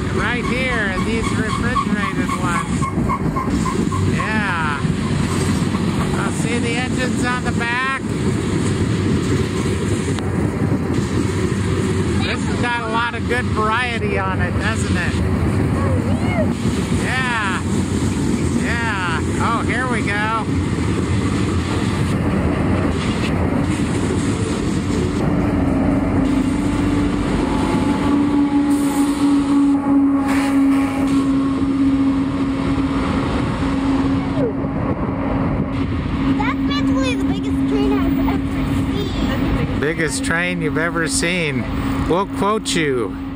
right here in these refrigerated ones. Yeah. I'll see the engines on the back. This has got a lot of good variety on it, doesn't it? Yeah. Yeah. Oh, here we go. Biggest train you've ever seen. We'll quote you.